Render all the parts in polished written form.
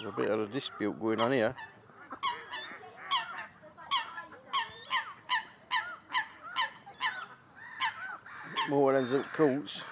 There's a bit of a dispute going on here. Moorhens up Coots.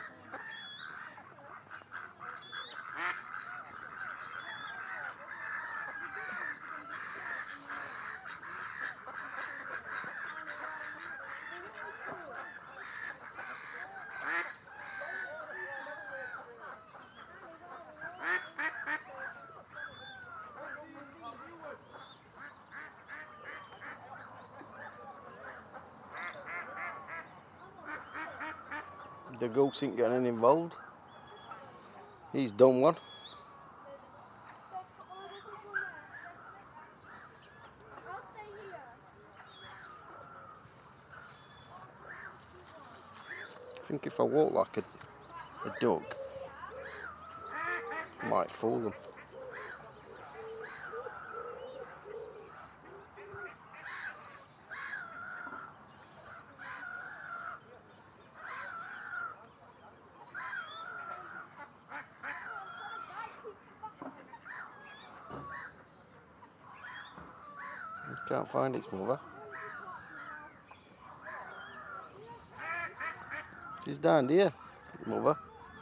The goats ain't getting involved. He's done one. I think if I walk like a duck, I might fool them. Can't find its mother. She's down here, its mother.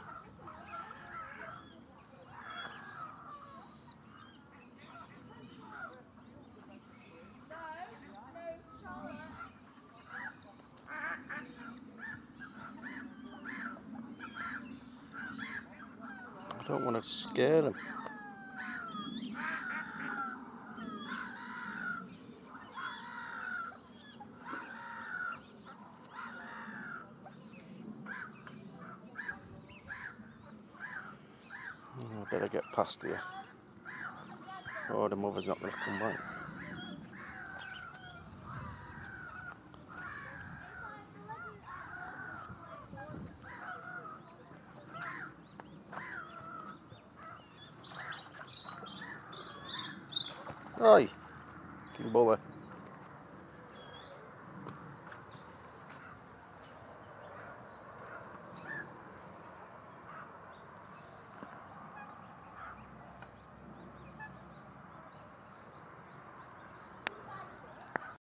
I don't want to scare them. I better get past here. Oh, the mother's not going to come back. Oi, fucking bully.